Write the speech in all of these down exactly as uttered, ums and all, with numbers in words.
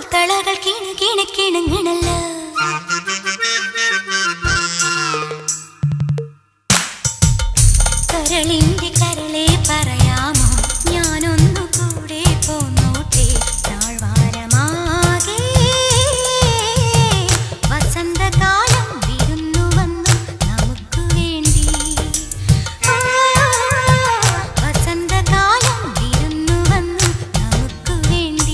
കാൽത്തളകൾ കിണു കിണു കിണുങ്ങണല്ലോ കരളിന്റെ കരളെ പറയാമോ ഞാനൊന്നു കൂടെ പോന്നോട്ടെ താഴ്വാരമാകെ വസന്തകാലം വിരുന്നു വന്നു നമുക്ക് വേണ്ടി വസന്തകാലം വിരുന്നു വന്നു നമുക്ക് വേണ്ടി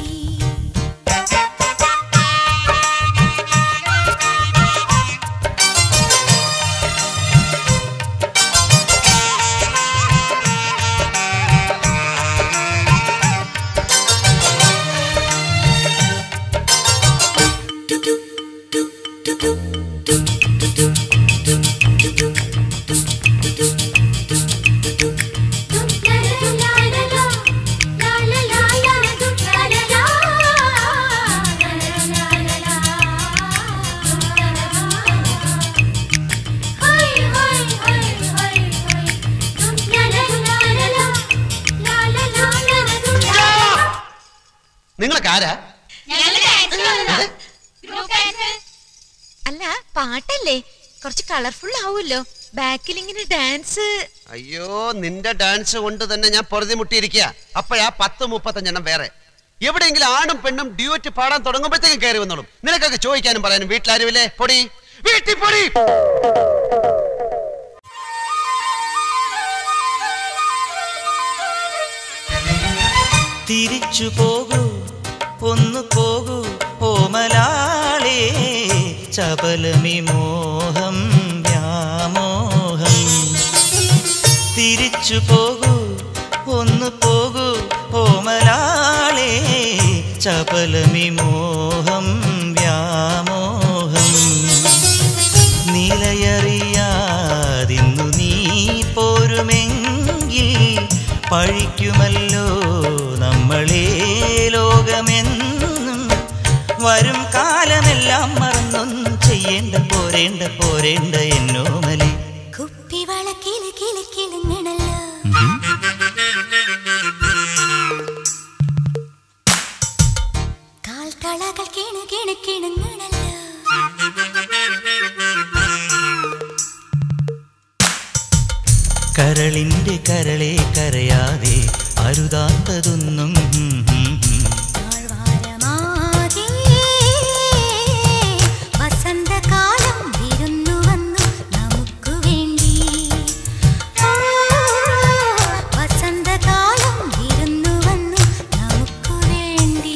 അല്ല പാട്ടല്ലേ കുറച്ച് കളർഫുൾ ആവുമല്ലോ ബാക്കിൽ ഇങ്ങനെ ഡാൻസ്. അയ്യോ നിന്റെ ഡാൻസ് കൊണ്ട് തന്നെ ഞാൻ പൊറുതി മുട്ടിയിരിക്കുക. അപ്പോഴാ പത്ത് മുപ്പത്തഞ്ചെണ്ണം വേറെ. എവിടെയെങ്കിലും ആണും പെണ്ണും ഡ്യൂറ്റ് പാടാൻ തുടങ്ങുമ്പോഴത്തേക്കും കയറി വന്നോളും. നിനക്കൊക്കെ ചോദിക്കാനും പറയാനും വീട്ടിലാരുമില്ലേ? പൊടി വീട്ടിൽ പൊടി. തിരിച്ചു പോകൂ ഒന്നു പോകൂ ഓമലാളേ ചപലമി മോഹം വ്യാമോഹം. തിരിച്ചു പോകൂ ഒന്നു പോകൂ ഓമലാളേ ചപലമി മോഹം വ്യാമോഹം. നിലയറിയാതിന്നു നീ പോരുമെങ്കിൽ പഴിക്കുമല്ലോ നമ്മളെ ലോകമെന്നും. വരും കാലമെല്ലാം മറന്നൊന്നും ചെയ്യേണ്ട പോരേണ്ട പോരേണ്ട എന്നോമലേ. കുപ്പിവള കിളി കിളി കിളുങ്ങണല്ലോ കാൽത്തളകൾ കിണു കിണു കിണുങ്ങണല്ലോ. കരളിന്റെ കരളെ കരയാതെ അരുതാത്തതൊന്നും വസന്തകാലം വിരുന്നു വന്നു നമുക്ക് വേണ്ടി. വസന്തകാലം വിരുന്നു വന്നു നമുക്ക് വേണ്ടി.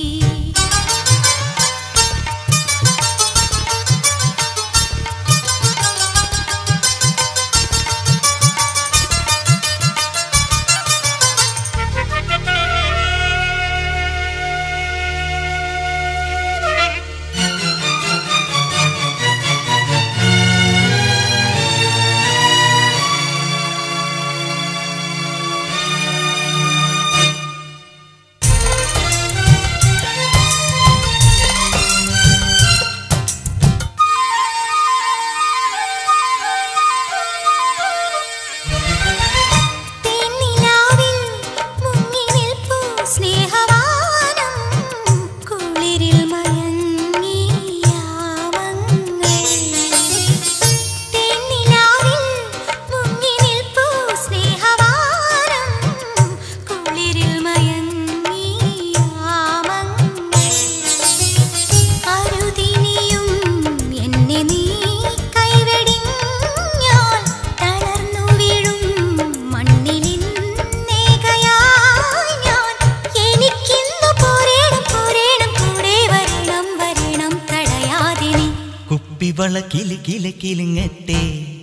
കുപ്പിവള കിളി കിളി കിളിങ്ങട്ടെ.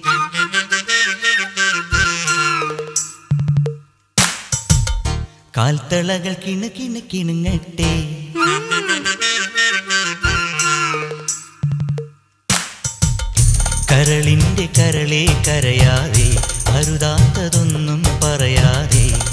കാൽത്തളകൾ കിണു കിണു കിണുങ്ങട്ടെ. കരളിന്റെ കരളെ കരയാതെ അരുതാത്തതൊന്നും പറയാതെ